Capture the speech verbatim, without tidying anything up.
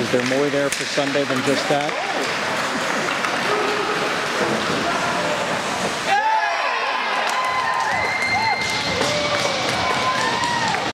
Is there more there for Sunday than just that?